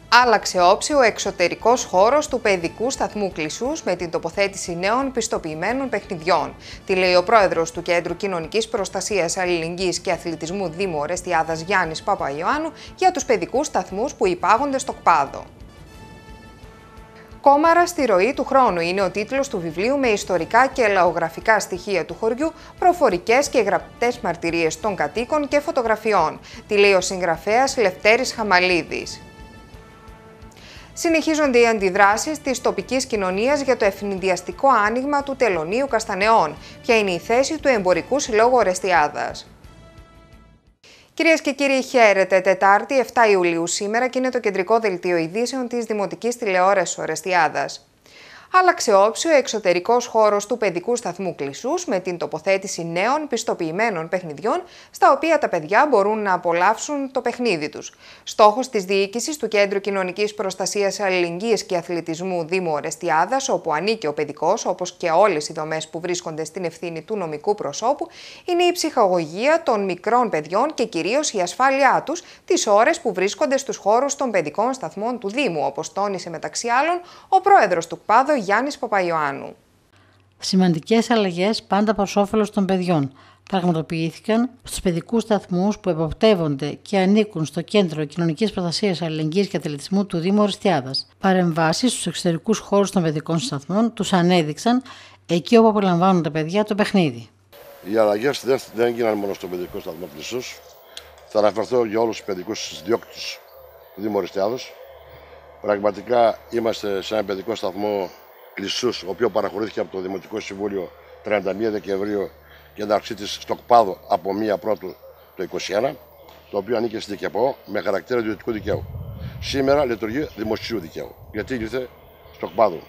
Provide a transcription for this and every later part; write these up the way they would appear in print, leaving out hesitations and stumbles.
Άλλαξε όψη ο εξωτερικός χώρος του παιδικού σταθμού Κλισσούς με την τοποθέτηση νέων πιστοποιημένων παιχνιδιών. Τι λέει ο πρόεδρος του Κέντρου Κοινωνικής Προστασίας, Αλληλεγγύης και Αθλητισμού Δήμου Ορεστιάδας Γιάννης Παπαϊωάννου για τους παιδικούς σταθμούς που υπάγονται στο ΚΠΑΔΟ. «Κόμαρα στη ροή του χρόνου» είναι ο τίτλος του βιβλίου με ιστορικά και λαογραφικά στοιχεία του χωριού, προφορικές και γραπτές μαρτυρίες των κατοίκων και φωτογραφιών. Τι λέει ο συγγραφέας Λευτέρης Χαμαλίδης. Συνεχίζονται οι αντιδράσεις της τοπικής κοινωνίας για το ευνηδιαστικό άνοιγμα του τελωνείου Καστανεών. Ποια είναι η θέση του Εμπορικού Συλλόγου Ορεστιάδας. Κυρίες και κύριοι, χαίρετε. Τετάρτη 7 Ιουλίου σήμερα και είναι το κεντρικό δελτίο ειδήσεων της Δημοτικής Τηλεόρασης Ορεστιάδας. Άλλαξε όψη ο εξωτερικός χώρος του παιδικού σταθμού Κλισσούς με την τοποθέτηση νέων πιστοποιημένων παιχνιδιών, στα οποία τα παιδιά μπορούν να απολαύσουν το παιχνίδι τους. Στόχος της διοίκησης του Κέντρου Κοινωνικής Προστασίας, Αλληλεγγύης και Αθλητισμού Δήμου Ορεστιάδας, όπου ανήκει ο παιδικός, όπως και όλες οι δομές που βρίσκονται στην ευθύνη του νομικού προσώπου, είναι η ψυχαγωγία των μικρών παιδιών και κυρίως η ασφάλειά τους τις ώρες που βρίσκονται στους χώρους των παιδικών σταθμών του Δήμου, όπως τόνισε μεταξύ άλλων ο πρόεδρος του ΚΠΑΔΟ Γιάννης Παπαϊωάννου. Σημαντικές αλλαγές πάντα προς όφελος των παιδιών πραγματοποιήθηκαν στους παιδικούς σταθμούς που εποπτεύονται και ανήκουν στο Κέντρο Κοινωνικής Προστασίας, Αλληλεγγύης και Αθλητισμού του Δήμου Ορεστιάδας. Παρεμβάσεις στους εξωτερικούς χώρους των παιδικών σταθμών τους ανέδειξαν εκεί όπου απολαμβάνουν τα παιδιά το παιχνίδι. Οι αλλαγές δεν έγιναν μόνο στον παιδικό σταθμό Κλισσούς. Θα αναφερθώ για όλους τους παιδικούς διώκτους του Δήμου Ορεστιάδος. Πραγματικά είμαστε σε ένα παιδικό σταθμό Κλισσούς, ο οποίο παραχωρήθηκε από το Δημοτικό Συμβούλιο 31 Δεκεμβρίου και ενταξή της στο ΚΠΑΔΟ από 1 Πρώτου το 2021, το οποίο ανήκε στη ΔΚΠΟ με χαρακτήρα ιδιωτικού δικαίου. Σήμερα λειτουργεί δημοσίου δικαίου, γιατί ήρθε στο ΚΠΑΔΟ.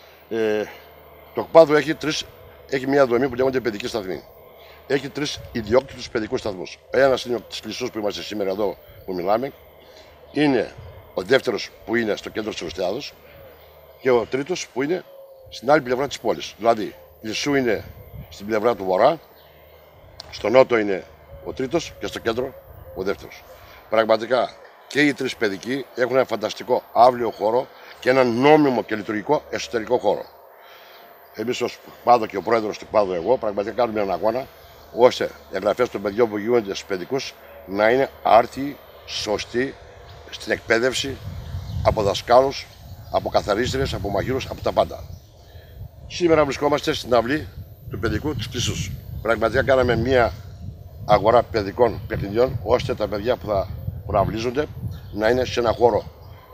Το ΚΠΑΔΟ έχει μια δομή που λέγονται παιδική σταθμή. Έχει 3 ιδιόκτητους παιδικούς σταθμούς. Ένας είναι της Κλισσούς που είμαστε σήμερα εδώ που μιλάμε. Είναι ο δεύτερος που είναι στο κέντρο της Ορεστιάδος και ο τρίτος που είναι στην άλλη πλευρά της πόλης. Δηλαδή, Κλισσού είναι στην πλευρά του βορρά, στο νότο είναι ο τρίτος και στο κέντρο ο δεύτερος. Πραγματικά και οι 3 παιδικοί έχουν ένα φανταστικό άβλιο χώρο και ένα νόμιμο και λειτουργικό εσωτερικό χώρο. Εμείς ως ΚΠΑΔΟ και ο πρόεδρος του ΚΠΑΔΟ εγώ πραγματικά κάνουμε έναν αγώνα ώστε οι εγγραφές των παιδιών που γίνονται στους παιδικούς να είναι άρτιοι, σωστοί, στην εκπαίδευση, από δασκάλους, από καθαρίστριες, από μαγείρους, από τα πάντα. Σήμερα βρισκόμαστε στην αυλή του παιδικού της Κλισσούς. Πραγματικά κάναμε μια αγορά παιδικών παιχνιδιών, ώστε τα παιδιά που θα προαυλίζονται να είναι σε ένα χώρο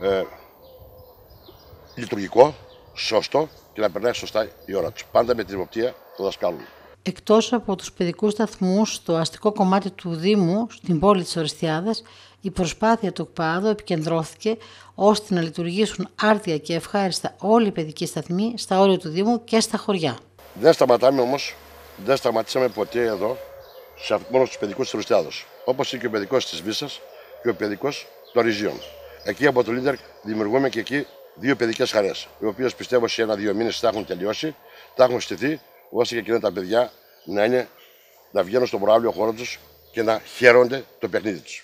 λειτουργικό, σωστό και να περνάει σωστά η ώρα τους. Πάντα με την υποπτία των δασκάλων. Εκτός από τους παιδικούς σταθμούς, στο αστικό κομμάτι του Δήμου, στην πόλη της Ορεστιάδας, η προσπάθεια του ΚΠΑΔΟ επικεντρώθηκε ώστε να λειτουργήσουν άρτια και ευχάριστα όλοι οι παιδικοί σταθμοί στα όρια του Δήμου και στα χωριά. Δεν σταματάμε όμως, δεν σταματήσαμε ποτέ εδώ, μόνο στους παιδικούς της Ορεστιάδος. Όπως είναι και ο παιδικός της Βίσσας και ο παιδικός των Ριζίων. Εκεί από το Λίντερ δημιουργούμε και εκεί 2 παιδικές χαρές, οι οποίες πιστεύω σε 1-2 μήνες θα έχουν τελειώσει, θα έχουν στηθεί, ώστε και εκείνα τα παιδιά να βγαίνουν στον προαύλιο χώρο τους και να χαίρονται το παιχνίδι τους.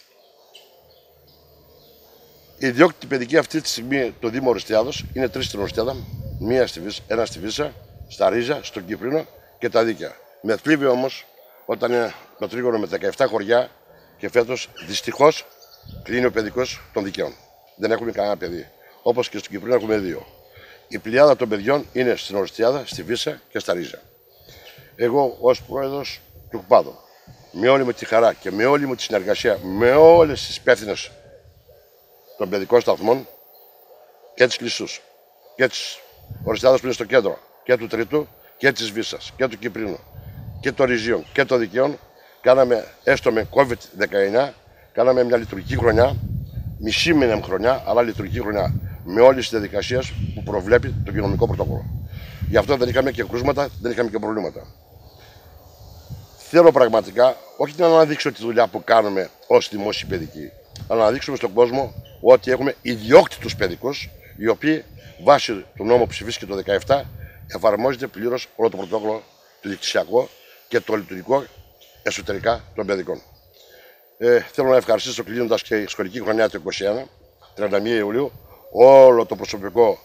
Οι ιδιόκτητοι παιδικοί αυτή τη στιγμή το Δήμο Ορεστιάδος είναι 3 στην Ορεστιάδα, ένα στη Βίσσα, στα Ρίζα, στον Κύπρινο και τα Δίκαια. Με θλίβει όμως όταν είναι το τρίγωνο με 17 χωριά και φέτος δυστυχώς κλείνει ο παιδικός των Δικαίων. Δεν έχουμε κανένα παιδί. Όπως και στον Κύπρινο έχουμε 2. Η πλειάδα των παιδιών είναι στην Ορεστιάδα, στη Βίσσα και στα Ρίζα. Εγώ ως πρόεδρος του ΚΠΑΔΟ, με όλη μου τη χαρά και με όλη μου τη συνεργασία με όλες τις υπεύθυνες των παιδικών σταθμών και της Κλισσούς και της Ορεστιάδας που είναι στο κέντρο και του Τρίτου και της Βίσσας και του Κυπρίνου και των Ριζίων και των Δικαίων, κάναμε έστω με COVID-19, κάναμε μια λειτουργική χρονιά, μισή μήνα χρονιά, αλλά λειτουργική χρονιά με όλες τις διαδικασίες που προβλέπει το κοινωνικό πρωτόκολλο. Γι' αυτό δεν είχαμε και κρούσματα, δεν είχαμε και προβλήματα. Θέλω πραγματικά όχι να αναδείξω τη δουλειά που κάνουμε ως δημόσιοι παιδικοί, αλλά να δείξουμε στον κόσμο ότι έχουμε ιδιόκτητους παιδικούς, οι οποίοι βάσει του νόμου που ψηφίστηκε το 2017 εφαρμόζεται πλήρως όλο το πρωτόκολλο το δικτυσιακό και το λειτουργικό εσωτερικά των παιδικών. Θέλω να ευχαριστήσω κλείνοντας και η σχολική χρονιά του 2021, 31 Ιουλίου, όλο το προσωπικό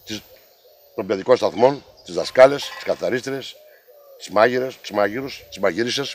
των παιδικών σταθμών, τις δασκάλες, τις καθαρίστρες, τις μάγειρες, τους μάγειρους, τις μαγείρισες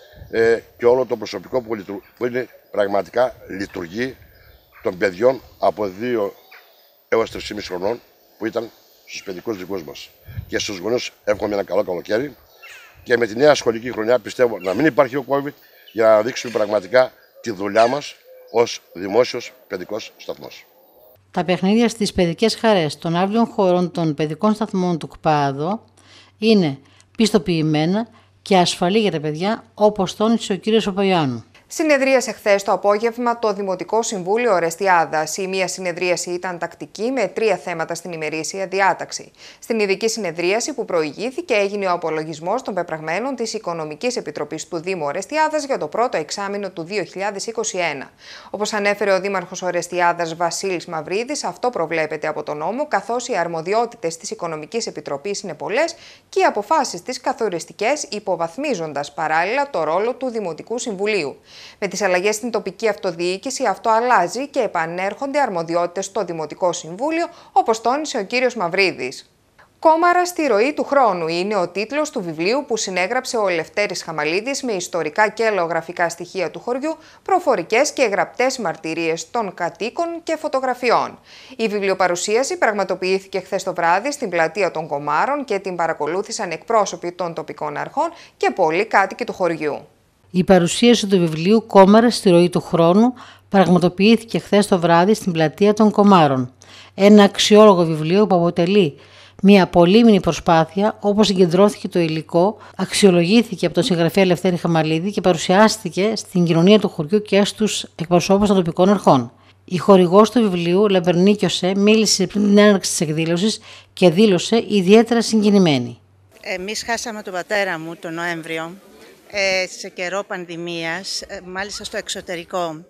και όλο το προσωπικό που είναι πραγματικά λειτουργεί των παιδιών από 2 έως 3,5 χρονών που ήταν στους παιδικούς δικούς μας. Και στους γονείς εύχομαι ένα καλό καλοκαίρι και με τη νέα σχολική χρονιά πιστεύω να μην υπάρχει ο COVID για να δείξουμε πραγματικά τη δουλειά μας ως δημόσιος παιδικός σταθμός. Τα παιχνίδια στις παιδικές χαρές των αύλιων χωρών των παιδικών σταθμών του ΚΠΑΔΟ είναι πιστοποιημένα και ασφαλή για τα παιδιά, όπως τόνισε ο κ. Παπαγιάννου. Συνεδρίασε χθες το απόγευμα το Δημοτικό Συμβούλιο Ορεστιάδας. Η μία συνεδρίαση ήταν τακτική με 3 θέματα στην ημερήσια διάταξη. Στην ειδική συνεδρίαση που προηγήθηκε έγινε ο απολογισμός των πεπραγμένων της Οικονομικής Επιτροπής του Δήμου Ορεστιάδας για το πρώτο εξάμηνο του 2021. Όπως ανέφερε ο Δήμαρχος Ορεστιάδας Βασίλης Μαυρίδης, αυτό προβλέπεται από τον νόμο, καθώς οι αρμοδιότητες της Οικονομικής Επιτροπής είναι πολλές και οι αποφάσεις της καθοριστικές, υποβαθμίζοντας παράλληλα το ρόλο του Δημοτικού Συμβουλίου. Με τις αλλαγές στην τοπική αυτοδιοίκηση αυτό αλλάζει και επανέρχονται αρμοδιότητες στο Δημοτικό Συμβούλιο, όπως τόνισε ο κύριος Μαυρίδης. «Κόμαρα στη ροή του χρόνου» είναι ο τίτλος του βιβλίου που συνέγραψε ο Λευτέρης Χαμαλίδης με ιστορικά και ελαιογραφικά στοιχεία του χωριού, προφορικές και γραπτές μαρτυρίες των κατοίκων και φωτογραφιών. Η βιβλιοπαρουσίαση πραγματοποιήθηκε χθες το βράδυ στην πλατεία των Κομάρων και την παρακολούθησαν εκπρόσωποι των τοπικών αρχών και πολλοί κάτοικοι του χωριού. Η παρουσίαση του βιβλίου «Κόμαρα στη ροή του χρόνου» πραγματοποιήθηκε χθες το βράδυ στην πλατεία των Κομάρων. Ένα αξιόλογο βιβλίο που αποτελεί μια πολύμηνη προσπάθεια, όπως συγκεντρώθηκε το υλικό, αξιολογήθηκε από τον συγγραφέα Λευτέρη Χαμαλίδη και παρουσιάστηκε στην κοινωνία του χωριού και στους εκπροσώπους των τοπικών αρχών. Η χορηγός του βιβλίου, Λαμπερνίκιωσε, μίλησε πριν την έναρξη της εκδήλωσης και δήλωσε ιδιαίτερα συγκινημένη. Εμείς χάσαμε τον πατέρα μου τον Νοέμβριο. Σε καιρό πανδημίας, μάλιστα στο εξωτερικό,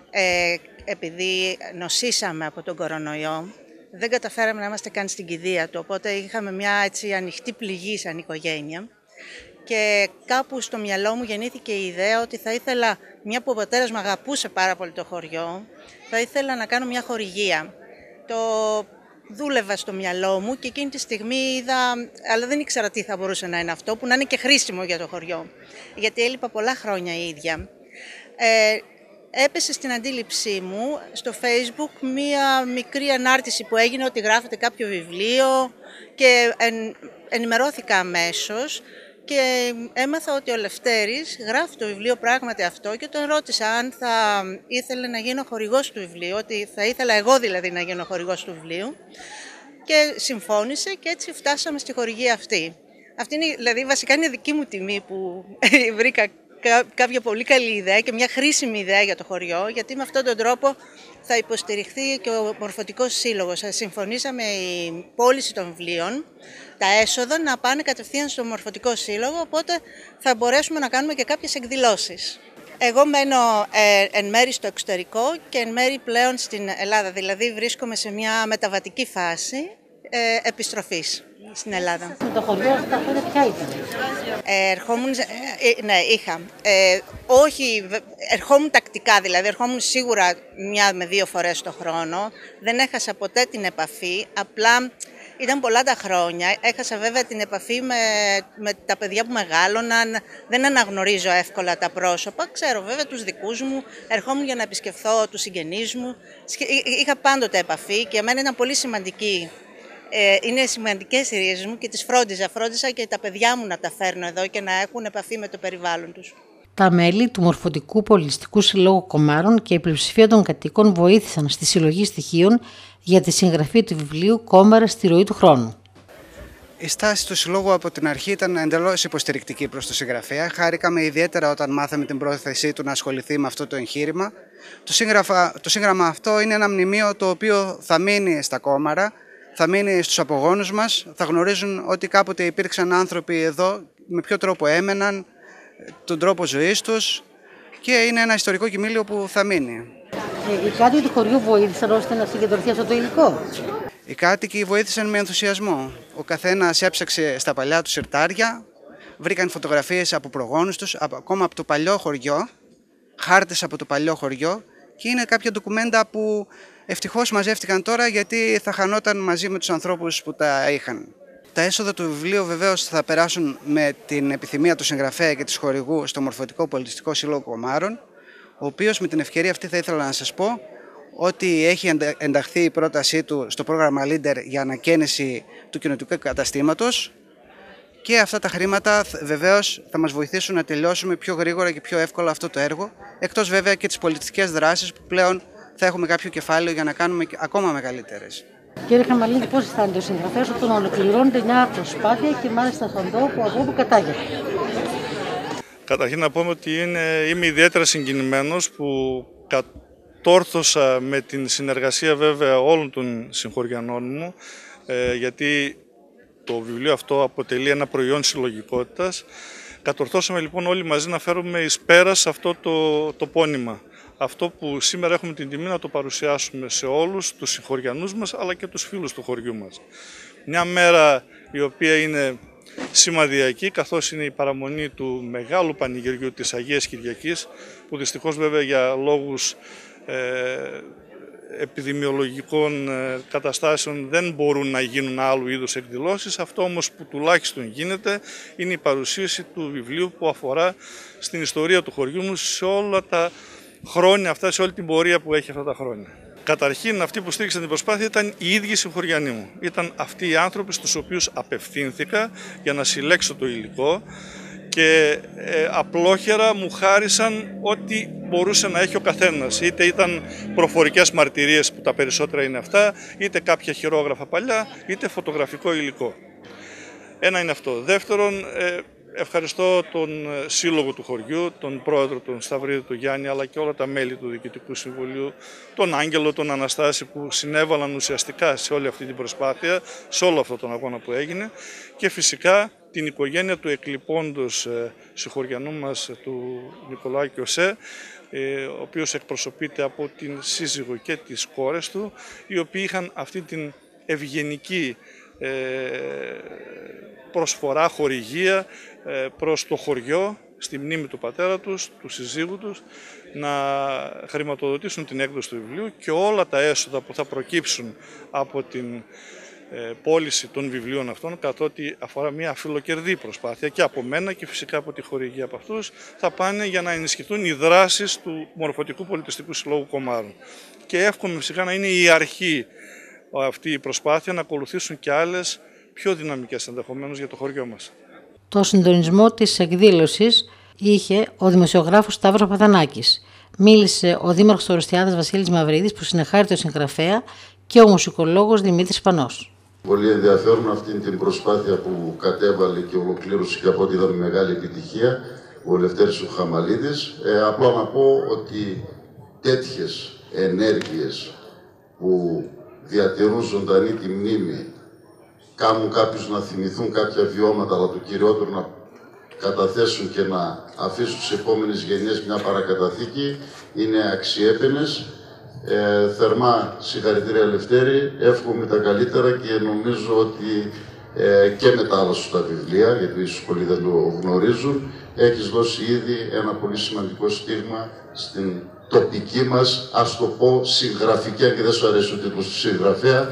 επειδή νοσήσαμε από τον κορονοϊό, δεν καταφέραμε να είμαστε καν στην κηδεία του, οπότε είχαμε μια έτσι ανοιχτή πληγή σαν οικογένεια και κάπου στο μυαλό μου γεννήθηκε η ιδέα ότι θα ήθελα, μια που ο πατέρας μου αγαπούσε πάρα πολύ το χωριό, θα ήθελα να κάνω μια χορηγία. Δούλευα στο μυαλό μου και εκείνη τη στιγμή είδα, αλλά δεν ήξερα τι θα μπορούσε να είναι αυτό, που να είναι και χρήσιμο για το χωριό. Γιατί έλειπα πολλά χρόνια η ίδια. Έπεσε στην αντίληψή μου στο Facebook μία μικρή ανάρτηση που έγινε ότι γράφεται κάποιο βιβλίο και ενημερώθηκα αμέσως και έμαθα ότι ο Λευτέρης γράφει το βιβλίο πράγματι αυτό και τον ρώτησα αν θα ήθελε να γίνω χορηγός του βιβλίου, ότι θα ήθελα εγώ δηλαδή να γίνω χορηγός του βιβλίου και συμφώνησε και έτσι φτάσαμε στη χορηγία αυτή. Αυτή είναι, δηλαδή βασικά είναι δική μου τιμή που βρήκα κάποια πολύ καλή ιδέα και μια χρήσιμη ιδέα για το χωριό, γιατί με αυτόν τον τρόπο θα υποστηριχθεί και ο Μορφωτικός Σύλλογος. Συμφωνήσαμε η πώληση των βιβλίων, τα έσοδα να πάνε κατευθείαν στο Μορφωτικό Σύλλογο, οπότε θα μπορέσουμε να κάνουμε και κάποιες εκδηλώσεις. Εγώ μένω εν μέρει στο εξωτερικό και εν μέρει πλέον στην Ελλάδα, δηλαδή βρίσκομαι σε μια μεταβατική φάση επιστροφής στην Ελλάδα. Με το χωριό αυτά ποια ήταν? Ναι, είχα. Όχι, ερχόμουν τακτικά, δηλαδή ερχόμουν σίγουρα 1 με 2 φορές το χρόνο. Δεν έχασα ποτέ την επαφή, απλά ήταν πολλά τα χρόνια. Έχασα βέβαια την επαφή με τα παιδιά που μεγάλωναν, δεν αναγνωρίζω εύκολα τα πρόσωπα. Ξέρω βέβαια τους δικούς μου, ερχόμουν για να επισκεφθώ τους συγγενείς μου. Είχα πάντοτε επαφή και για μένα ήταν πολύ σημαντική. Είναι σημαντικές οι ρίζες μου και τις φρόντιζα και τα παιδιά μου να τα φέρνω εδώ και να έχουν επαφή με το περιβάλλον τους. Τα μέλη του Μορφωτικού Πολιτιστικού Συλλόγου Κομάρων και η πλειοψηφία των κατοίκων βοήθησαν στη συλλογή στοιχείων για τη συγγραφή του βιβλίου «Κόμαρα στη ροή του χρόνου». Η στάση του Συλλόγου από την αρχή ήταν εντελώς υποστηρικτική προς τον συγγραφέα. Χάρηκαμε ιδιαίτερα όταν μάθαμε την πρόθεσή του να ασχοληθεί με αυτό το εγχείρημα. Το σύγγραμμα αυτό είναι ένα μνημείο το οποίο θα μείνει στα Κόμαρα, θα μείνει στους απογόνους μας, θα γνωρίζουν ότι κάποτε υπήρξαν άνθρωποι εδώ, με ποιο τρόπο έμεναν, τον τρόπο ζωής τους και είναι ένα ιστορικό κοιμήλιο που θα μείνει. Οι κάτοικοι του χωριού βοήθησαν ώστε να συγκεντρωθεί αυτό το υλικό? Οι κάτοικοι βοήθησαν με ενθουσιασμό. Ο καθένας έψαξε στα παλιά του συρτάρια, βρήκαν φωτογραφίες από προγόνους τους, ακόμα από το παλιό χωριό, χάρτες από το παλιό χωριό και είναι κάποια ντοκουμέντα που Ευτυχώς μαζεύτηκαν τώρα, γιατί θα χανόταν μαζί με τους ανθρώπους που τα είχαν. Τα έσοδα του βιβλίου βεβαίως θα περάσουν με την επιθυμία του συγγραφέα και της χορηγού στο Μορφωτικό Πολιτιστικό Σύλλογο Κομάρων, ο οποίος με την ευκαιρία αυτή θα ήθελα να σας πω ότι έχει ενταχθεί η πρότασή του στο πρόγραμμα Leader για ανακαίνιση του κοινοτικού καταστήματος, και αυτά τα χρήματα βεβαίως θα μας βοηθήσουν να τελειώσουμε πιο γρήγορα και πιο εύκολα αυτό το έργο, εκτός βέβαια και τις πολιτιστικές δράσεις που πλέον θα έχουμε κάποιο κεφάλαιο για να κάνουμε ακόμα μεγαλύτερες. Κύριε Χαμαλίδη, πώς αισθάνεται ο συγγραφέας όταν ολοκληρώνεται μια προσπάθεια και μάλιστα στον τόπο από όπου κατάγεται? Καταρχήν να πούμε ότι είμαι ιδιαίτερα συγκινημένος που κατόρθωσα με την συνεργασία βέβαια όλων των συγχωριανών μου, γιατί το βιβλίο αυτό αποτελεί ένα προϊόν συλλογικότητας. Κατορθώσαμε λοιπόν όλοι μαζί να φέρουμε εις πέρας αυτό το πόνημα. Αυτό που σήμερα έχουμε την τιμή να το παρουσιάσουμε σε όλους τους συγχωριανούς μας, αλλά και τους φίλους του χωριού μας. Μια μέρα η οποία είναι σημαδιακή, καθώς είναι η παραμονή του μεγάλου πανηγυριού της Αγίας Κυριακής, που δυστυχώς βέβαια για λόγους επιδημιολογικών καταστάσεων δεν μπορούν να γίνουν άλλου είδους εκδηλώσεις. Αυτό όμως που τουλάχιστον γίνεται είναι η παρουσίαση του βιβλίου που αφορά στην ιστορία του χωριού μου σε όλα τα χρόνια αυτά, σε όλη την πορεία που έχει αυτά τα χρόνια. Καταρχήν, αυτοί που στήριξαν την προσπάθεια ήταν οι ίδιοι συγχωριανοί μου. Ήταν αυτοί οι άνθρωποι στους οποίους απευθύνθηκα για να συλλέξω το υλικό και απλόχερα μου χάρισαν ό,τι μπορούσε να έχει ο καθένας. Είτε ήταν προφορικές μαρτυρίες, που τα περισσότερα είναι αυτά, είτε κάποια χειρόγραφα παλιά, είτε φωτογραφικό υλικό. Ένα είναι αυτό. Δεύτερον, ευχαριστώ τον σύλλογο του χωριού, τον πρόεδρο, τον Σταυρίδη του Γιάννη, αλλά και όλα τα μέλη του Διοικητικού Συμβουλίου, τον Άγγελο, τον Αναστάση, που συνέβαλαν ουσιαστικά σε όλη αυτή την προσπάθεια, σε όλο αυτό τον αγώνα που έγινε, και φυσικά την οικογένεια του εκλειπώντος συγχωριανού μας, του Νικολάκη Κιωσέ, ο οποίος εκπροσωπείται από την σύζυγο και τις κόρες του, οι οποίοι είχαν αυτή την ευγενική προσφορά, χορηγία προς το χωριό, στη μνήμη του πατέρα τους, του συζύγου τους, να χρηματοδοτήσουν την έκδοση του βιβλίου, και όλα τα έσοδα που θα προκύψουν από την πώληση των βιβλίων αυτών, καθότι αφορά μια φιλοκερδή προσπάθεια και από μένα και φυσικά από τη χορηγία από αυτούς, θα πάνε για να ενισχυθούν οι δράσεις του Μορφωτικού Πολιτιστικού Συλλόγου Κομάρων. Και εύχομαι φυσικά να είναι η αρχή αυτή η προσπάθεια, να ακολουθήσουν και άλλες πιο δυναμικές ενδεχομένως για το χωριό μας. Το συντονισμό της εκδήλωσης είχε ο δημοσιογράφος Σταύρος Παπαδανάκης. Μίλησε ο δήμαρχος Ορεστιάδας Βασίλης Μαυρίδης, που συνεχάρει το συγγραφέα, και ο μουσικολόγος Δημήτρης Πανός. Πολύ ενδιαφέρον αυτή την προσπάθεια που κατέβαλε και ολοκλήρωσε, και από ό,τι είδαμε μεγάλη επιτυχία, ο Λευτέρης ο Χαμαλίδης. Απλά να πω ότι τέτοιες ενέργειες που διατηρούν ζωντανή τη μνήμη, κάνουν κάποιους να θυμηθούν κάποια βιώματα, αλλά το κυριότερο να καταθέσουν και να αφήσουν στις επόμενες γενιές μια παρακαταθήκη, είναι αξιέπαινες. Θερμά συγχαρητήρια Λευτέρη, εύχομαι τα καλύτερα, και νομίζω ότι και με τα άλλα σου τα βιβλία, γιατί ίσως πολλοί δεν το γνωρίζουν, έχεις δώσει ήδη ένα πολύ σημαντικό στίγμα στην τοπική μας, ας το πω συγγραφική, αν και δεν σου αρέσει ο τίτλος του συγγραφέα,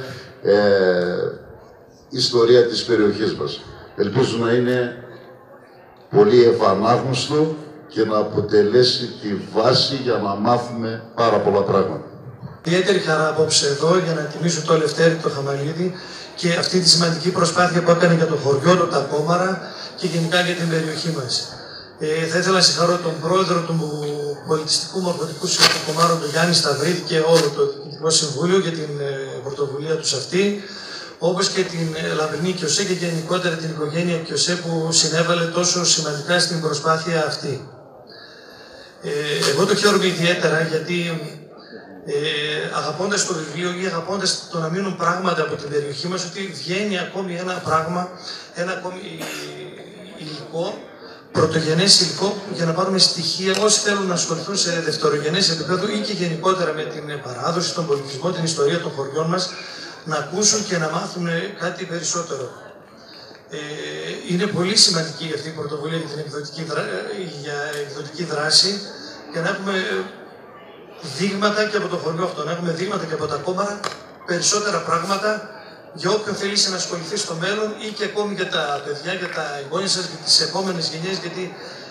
ιστορία της περιοχής μας. Ελπίζω να είναι πολύ ευανάγνωστο και να αποτελέσει τη βάση για να μάθουμε πάρα πολλά πράγματα. Ιδιαίτερη χαρά απόψε εδώ για να τιμήσω το Λευτέρη το Χαμαλίδη και αυτή τη σημαντική προσπάθεια που έκανε για το χωριό του, τα Κόμαρα, και γενικά για την περιοχή μας. Θα ήθελα να συγχαρώ τον πρόεδρο του Πολιτιστικού Μορφωτικού Συλλόγου Κομάρων, τον Γιάννη Σταυρίδη, και όλο το Διοικητικό Συμβούλιο για την πρωτοβουλία τους αυτή, όπως και την Λαμπρινή Κιωσέ και γενικότερα την οικογένεια Κιωσέ, που συνέβαλε τόσο σημαντικά στην προσπάθεια αυτή. Εγώ το χαίρομαι ιδιαίτερα, γιατί αγαπώντας το βιβλίο ή αγαπώντας το να μείνουν πράγματα από την περιοχή μας, ότι βγαίνει ακόμη ένα πράγμα, ένα ακόμη υλικό, πρωτογενές υλικό, για να πάρουμε στοιχεία όσοι θέλουν να ασχοληθούν σε δευτερογενές επίπεδο ή και γενικότερα με την παράδοση, τον πολιτισμό, την ιστορία των χωριών μας, να ακούσουν και να μάθουν κάτι περισσότερο. Είναι πολύ σημαντική αυτή η πρωτοβουλία για την εκδοτική δράση, και να έχουμε δείγματα και από το χωριό αυτό, να έχουμε δείγματα και από τα κόμματα, περισσότερα πράγματα για όποιον θελήσει να ασχοληθεί στο μέλλον ή και ακόμη για τα παιδιά, για τα εγγόνια σας, για τις επόμενες γενιές, γιατί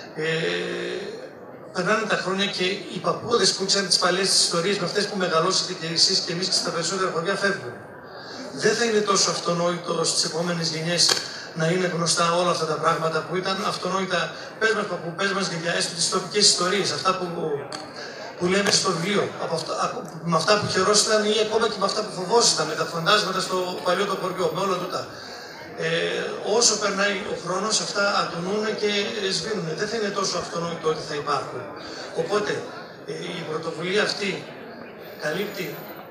περνάνε τα χρόνια και οι παππούδες που ξέρουν τις παλιές ιστορίες με αυτές που μεγαλώσατε και εσείς και εμείς και στα περισσότερα χωριά φεύγουν. Δεν θα είναι τόσο αυτονόητο στις επόμενες γενιές να είναι γνωστά όλα αυτά τα πράγματα που ήταν αυτονόητα. Πες μας παππού, πες μας για έστω τις τοπικές ιστορίες, αυτά που λέμε στο βιβλίο, με αυτά που χαιρόσασταν ή ακόμα και με αυτά που φοβόσασταν, με τα φαντάσματα στο παλιό το χωριό, με όλα τούτα. Όσο περνάει ο χρόνος, αυτά αντωνούν και σβήνουν. Δεν θα είναι τόσο αυτονόητο ότι θα υπάρχουν. Οπότε η πρωτοβουλία αυτή καλύπτει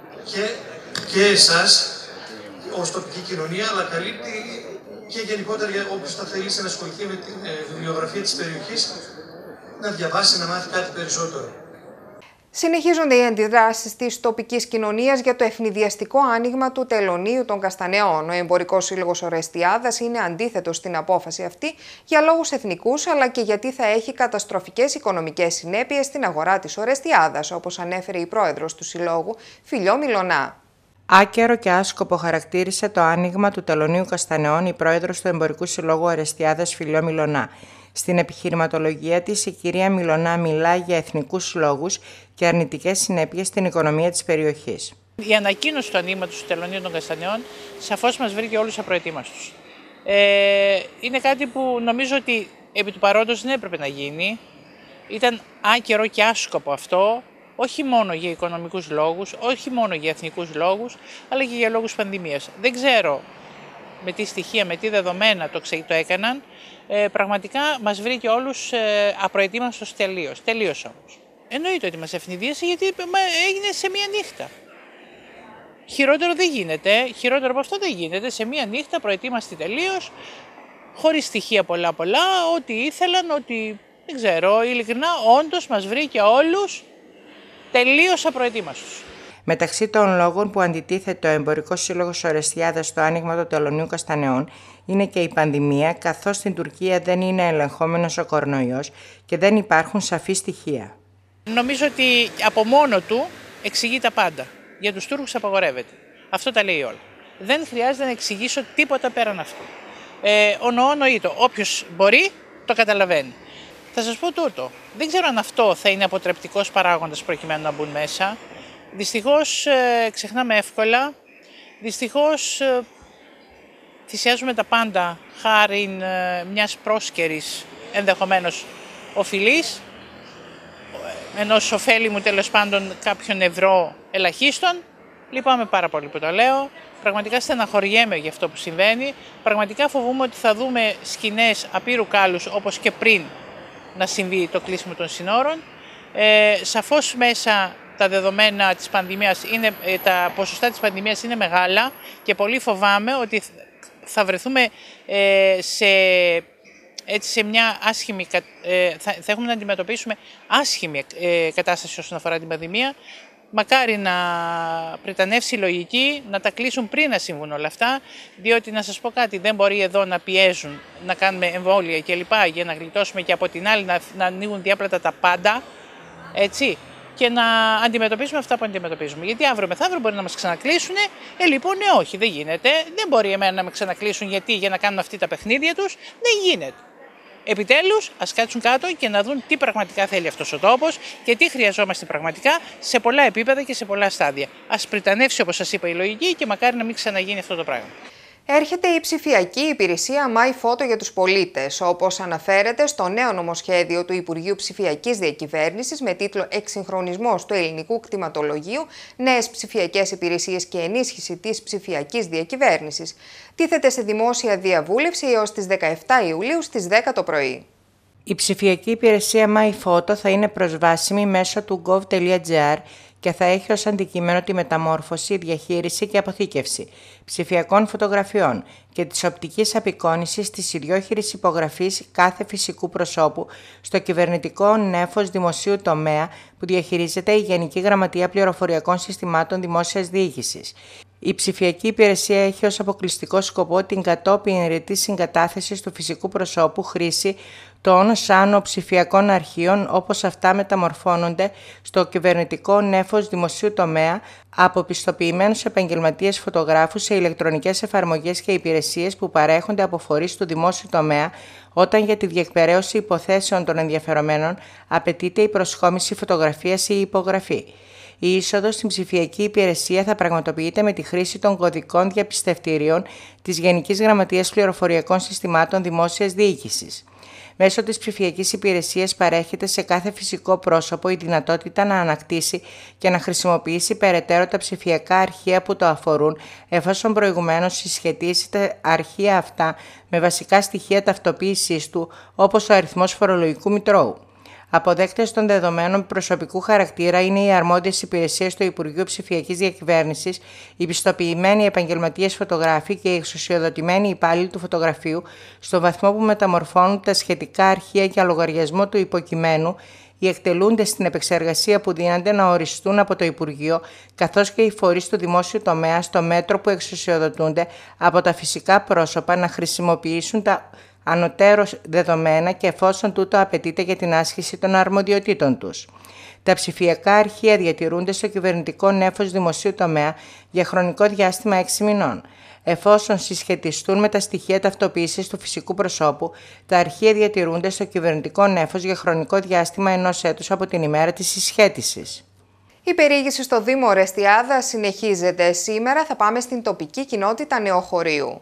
και εσάς ως τοπική κοινωνία, αλλά καλύπτει και γενικότερα για όποιος θα θελήσει να ασχοληθεί με τη βιβλιογραφία της περιοχής, να διαβάσει, να μάθει κάτι περισσότερο. Συνεχίζονται οι αντιδράσεις της τοπικής κοινωνίας για το ευνηδιαστικό άνοιγμα του τελωνείου των Καστανεών. Ο Εμπορικός Σύλλογος Ορεστιάδας είναι αντίθετος στην απόφαση αυτή για λόγους εθνικούς, αλλά και γιατί θα έχει καταστροφικές οικονομικές συνέπειες στην αγορά της Ορεστιάδας, όπως ανέφερε η πρόεδρος του Συλλόγου, Φιλιό Μιλωνά. Άκερο και άσκοπο χαρακτήρισε το άνοιγμα του τελωνείου Καστανεών η πρόεδρος του Εμπορικού Συλλόγου Ορεστιάδας, Φιλιό Μιλωνά. Στην επιχειρηματολογία της, η κυρία Μιλωνά μιλά για εθνικούς λόγους και αρνητικές συνέπειες στην οικονομία της περιοχής. Η ανακοίνωση του ανοίγματος του τελωνείου των Καστανεών σαφώς μας βρήκε όλους απροετοίμαστους. Είναι κάτι που νομίζω ότι επί του παρόντος δεν έπρεπε να γίνει. Ήταν άκερο και άσκοπο αυτό, όχι μόνο για οικονομικούς λόγους, όχι μόνο για εθνικούς λόγους, αλλά και για λόγους πανδημίας. Δεν ξέρω με τι στοιχεία, με τι δεδομένα το έκαναν. Πραγματικά μας βρήκε όλους απροετοίμαστος τελείως όμως. Εννοείται ότι μας ευνηδίασε γιατί έγινε σε μία νύχτα. Χειρότερο δεν γίνεται, χειρότερο από αυτό δεν γίνεται. Σε μία νύχτα προετοίμαστοι τελείως, χωρίς στοιχεία πολλά, ό,τι ήθελαν, ότι δεν ξέρω, ειλικρινά όντως μας βρήκε όλους τελείως απροετοίμαστους. Μεταξύ των λόγων που αντιτίθεται ο Εμπορικός Σύλλογος Ορεστιάδας στο άνοιγμα του τελωνείου Καστανεών είναι και η πανδημία, καθώς στην Τουρκία δεν είναι ελεγχόμενος ο κορονοϊός και δεν υπάρχουν σαφή στοιχεία. Νομίζω ότι από μόνο του εξηγεί τα πάντα. Για τους Τούρκους απαγορεύεται. Αυτό τα λέει όλα. Δεν χρειάζεται να εξηγήσω τίποτα πέραν αυτού. Ονοήτο. Όποιος μπορεί, το καταλαβαίνει. Θα σας πω τούτο. Δεν ξέρω αν αυτό θα είναι αποτρεπτικός παράγοντας προκειμένου να μπουν μέσα. Δυστυχώς ξεχνάμε εύκολα. Δυστυχώς θυσιάζουμε τα πάντα χάριν μιας πρόσκαιρης ενδεχομένως οφειλής, ενός ωφέλιμου τέλος πάντων κάποιων ευρώ ελαχίστων. Λυπάμαι πάρα πολύ που το λέω. Πραγματικά στεναχωριέμαι για αυτό που συμβαίνει. Πραγματικά φοβούμαι ότι θα δούμε σκηνές απείρου κάλους όπως και πριν να συμβεί το κλείσιμο των συνόρων. Σαφώς μέσα τα δεδομένα της πανδημίας τα ποσοστά της είναι μεγάλα και πολύ φοβάμαι ότι θα βρεθούμε σε μια άσχημη, θα έχουμε να αντιμετωπίσουμε άσχημη κατάσταση όσον αφορά την πανδημία. Μακάρι να πριτανεύσει η λογική, να τα κλείσουν πριν να συμβούν όλα αυτά, διότι να σας πω κάτι, δεν μπορεί εδώ να πιέζουν, να κάνουμε εμβόλια κλπ. Για να γλιτώσουμε και από την άλλη να ανοίγουν διάπλατα τα πάντα, έτσι, και να αντιμετωπίσουμε αυτά που αντιμετωπίζουμε. Γιατί αύριο μεθαύριο μπορεί να μας ξανακλείσουν. Λοιπόν, όχι, δεν γίνεται. Δεν μπορεί εμένα να με ξανακλείσουν για να κάνουν αυτή τα παιχνίδια τους. Δεν γίνεται. Επιτέλους, ας κάτσουν κάτω και να δουν τι πραγματικά θέλει αυτός ο τόπος και τι χρειαζόμαστε πραγματικά σε πολλά επίπεδα και σε πολλά στάδια. Ας πριτανεύσει, όπως σας είπα, η λογική και μακάρι να μην ξαναγίνει αυτό το πράγμα. Έρχεται η ψηφιακή υπηρεσία MyPhoto για τους πολίτες, όπως αναφέρεται στο νέο νομοσχέδιο του Υπουργείου Ψηφιακής Διακυβέρνησης με τίτλο «Εξυγχρονισμός του ελληνικού κτηματολογίου, νέες ψηφιακές υπηρεσίες και ενίσχυση της ψηφιακής διακυβέρνησης». Τίθεται σε δημόσια διαβούλευση έως τις 17 Ιουλίου στις 10 το πρωί. Η ψηφιακή υπηρεσία MyPhoto θα είναι προσβάσιμη μέσω του gov.gr και θα έχει ως αντικείμενο τη μεταμόρφωση, διαχείριση και αποθήκευση ψηφιακών φωτογραφιών και της οπτικής απεικόνησης της ιδιόχειρης υπογραφής κάθε φυσικού προσώπου στο κυβερνητικό νέφος δημοσίου τομέα που διαχειρίζεται η Γενική Γραμματεία Πληροφοριακών Συστημάτων Δημόσιας Διοίκησης. Η ψηφιακή υπηρεσία έχει ως αποκλειστικό σκοπό την κατόπιν ρητή συγκατάθεση του φυσικού προσώπου χρήση των σαν ψηφιακών αρχείων όπως αυτά μεταμορφώνονται στο κυβερνητικό νέφος δημοσίου τομέα από πιστοποιημένους επαγγελματίες φωτογράφους σε ηλεκτρονικές εφαρμογές και υπηρεσίες που παρέχονται από φορείς του δημόσιου τομέα όταν για τη διεκπεραίωση υποθέσεων των ενδιαφερομένων απαιτείται η προσχόμιση φωτογραφίας ή η υπογραφή. Η είσοδος στην ψηφιακή υπηρεσία θα πραγματοποιείται με τη χρήση των κωδικών διαπιστευτηρίων της Γενικής Γραμματείας Πληροφοριακών Συστημάτων Δημόσιας Διοίκησης. Μέσω της ψηφιακής υπηρεσίας παρέχεται σε κάθε φυσικό πρόσωπο η δυνατότητα να ανακτήσει και να χρησιμοποιήσει περαιτέρω τα ψηφιακά αρχεία που το αφορούν, εφόσον προηγουμένως συσχετίσει τα αρχεία αυτά με βασικά στοιχεία ταυτοποίησής του, όπως ο αριθμός φορολογικού μητρώου. Αποδέκτες των δεδομένων προσωπικού χαρακτήρα είναι οι αρμόδιες υπηρεσίες του Υπουργείου Ψηφιακής Διακυβέρνησης, οι πιστοποιημένοι επαγγελματίες φωτογράφοι και οι εξουσιοδοτημένοι υπάλληλοι του φωτογραφείου, στο βαθμό που μεταμορφώνουν τα σχετικά αρχεία για λογαριασμό του υποκειμένου, οι εκτελούντες στην επεξεργασία που δίνονται να οριστούν από το Υπουργείο, καθώς και οι φορείς του δημόσιου τομέα στο μέτρο που εξουσιοδοτούνται από τα φυσικά πρόσωπα να χρησιμοποιήσουν τα ανωτέρω δεδομένα και εφόσον τούτο απαιτείται για την άσκηση των αρμοδιοτήτων τους. Τα ψηφιακά αρχεία διατηρούνται στο κυβερνητικό νέφος δημοσίου τομέα για χρονικό διάστημα 6 μηνών. Εφόσον συσχετιστούν με τα στοιχεία ταυτοποίησης του φυσικού προσώπου, τα αρχεία διατηρούνται στο κυβερνητικό νέφος για χρονικό διάστημα 1 έτους από την ημέρα της συσχέτισης. Η περιήγηση στο Δήμο Ορεστιάδας συνεχίζεται. Σήμερα θα πάμε στην τοπική κοινότητα Νεοχωρίου.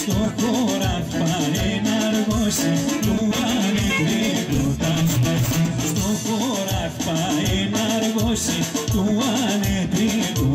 στο χωράφι πάει να αργώσει, του ανεκρίτου τα σπάσει. Στο χωράφι πάει να αργώσει, του ανεκρίτου